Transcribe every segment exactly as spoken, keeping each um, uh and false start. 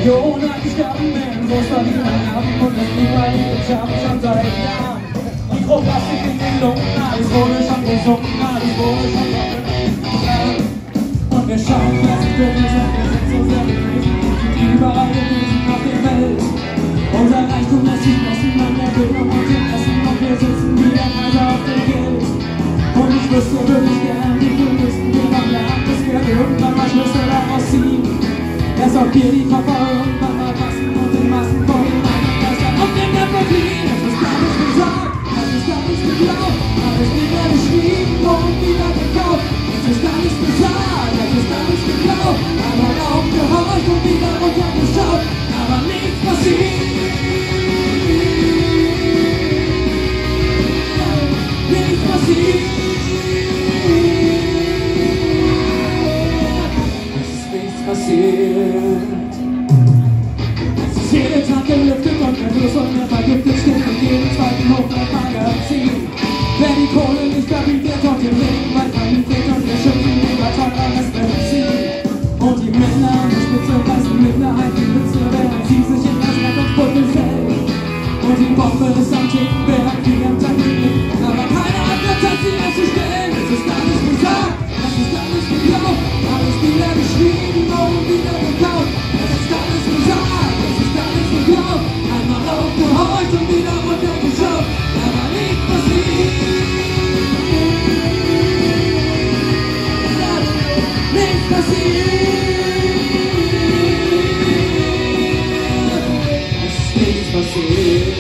Millionen sterben in Großbritannien ab und das überall geschafft schon seit Jahren. Mikroplastik in den Lungen, alles wurde schon gesungen, alles wurde schon gesungen. Und wir schauen jetzt wirklich und wir sind so sehr gewesen, wir sind überall gewesen auf der Welt. Unser Reichtum, das sieht auseinander, wir haben uns im Essen und wir sitzen wieder Kaiser auf dem Geld. Und ich wüsste wirklich gern, wie viel müssen wir noch lernen, bis wir irgendwann mal Schlüsse daraus ziehen. Dass auch hier die Koffer irgendwann mal passen und in Massen vor den anderen Geistern auf dem Tempo fliehen. Das ist gar nicht gesagt, das ist gar nicht geglaubt, alles wieder geschrieben und wieder gekauft. Das ist gar nicht gesagt, das ist gar nicht geglaubt, einmal aufgehorcht und wieder runtergeschaut, aber nichts passiert. Nichts passiert. Passiert. Es ist jede Tag gelüftet und der Fluss und der vergiftet steht in jedem zweiten Hochwertmagazin. Wer die Kohle nicht verbietet und den Regen weit vermietet und wir schütten über teureres Benzin. Und die Männer an der Spitze reißen Minderheiten die Witze, während sie sich in das Rettungsboot fällt. Und die Bombe ist am Ticken, während die am Tag liegt. Aber keiner hat der Zeit, sie auszustellen. Es ist gar nicht gesagt, es ist gar nicht geglaubt, alles wieder geschrieben und wieder gekauft. Es ist gar nicht gesagt, es ist gar nicht geglaubt, einmal aufgehorcht und wieder runtergeschaut, aber nichts passiert. Nichts passiert. Es ist nichts passiert.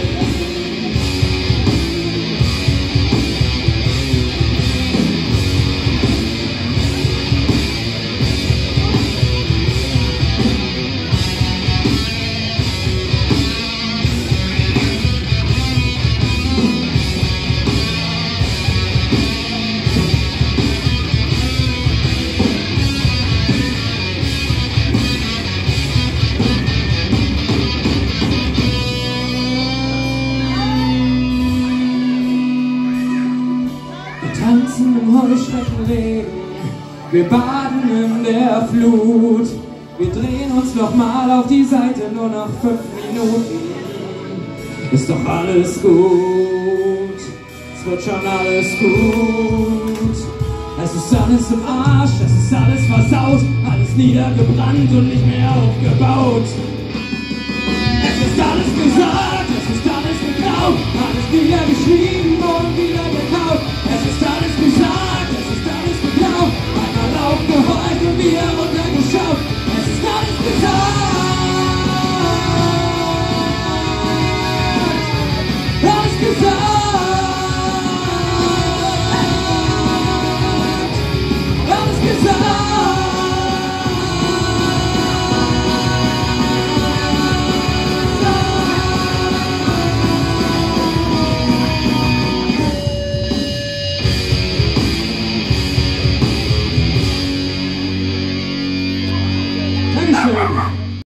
Tanzen im Heuschreckenregen, wir baden in der Flut. Wir drehen uns nochmal auf die Seite, nur noch fünf Minuten. Ist doch alles gut, es wird schon alles gut. Es ist alles im Arsch, es ist alles versaut, alles niedergebrannt und nicht mehr aufgebaut. Es ist alles gesagt, es ist alles geglaubt, alles wieder